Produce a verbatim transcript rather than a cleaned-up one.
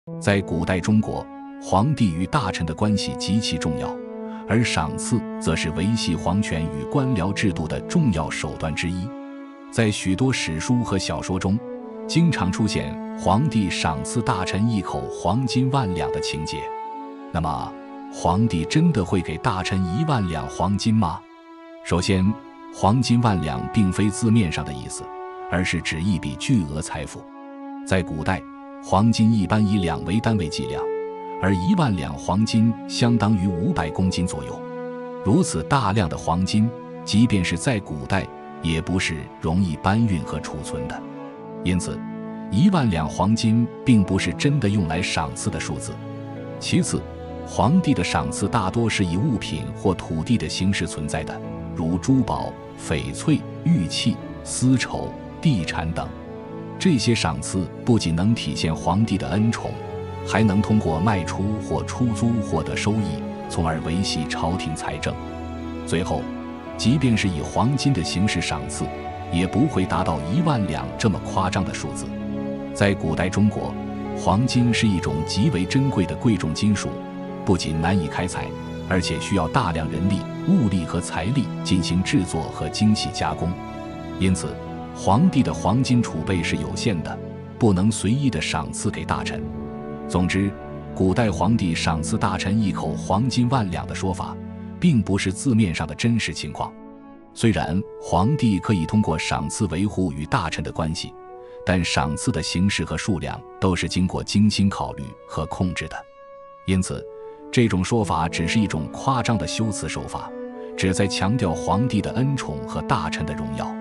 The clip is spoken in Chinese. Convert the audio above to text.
在古代中国，皇帝与大臣的关系极其重要，而赏赐则是维系皇权与官僚制度的重要手段之一。在许多史书和小说中，经常出现皇帝赏赐大臣一口黄金万两的情节。那么，皇帝真的会给大臣一万两黄金吗？首先，黄金万两并非字面上的意思，而是指一笔巨额财富。在古代，黄金一般以两为单位计量，而一万两黄金相当于五百公斤左右。如此大量的黄金，即便是在古代，也不是容易搬运和储存的。因此，一万两黄金并不是真的用来赏赐的数字。其次，皇帝的赏赐大多是以物品或土地的形式存在的，如珠宝、翡翠、玉器、丝绸、地产等。这些赏赐不仅能体现皇帝的恩宠，还能通过卖出或出租获得收益，从而维系朝廷财政。最后，即便是以黄金的形式赏赐，也不会达到一万两这么夸张的数字。在古代中国，黄金是一种极为珍贵的贵重金属，不仅难以开采，而且需要大量人力、物力和财力进行制作和精细加工。因此，皇帝的黄金储备是有限的，不能随意的赏赐给大臣。总之，古代皇帝赏赐大臣一口黄金万两的说法，并不是字面上的真实情况。虽然皇帝可以通过赏赐维护与大臣的关系，但赏赐的形式和数量都是经过精心考虑和控制的。因此，这种说法只是一种夸张的修辞手法，旨在强调皇帝的恩宠和大臣的荣耀。